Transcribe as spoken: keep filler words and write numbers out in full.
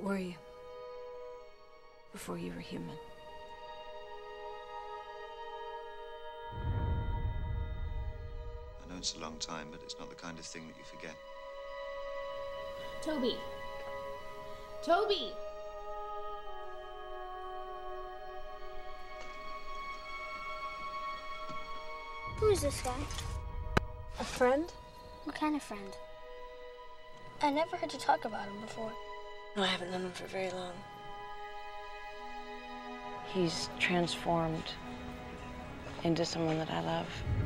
were you? Before you were human. I know it's a long time, but it's not the kind of thing that you forget. Toby. Toby! Who is this guy? A friend? What kind of friend? I never heard you talk about him before. No, I haven't known him for very long. He's transformed into someone that I love.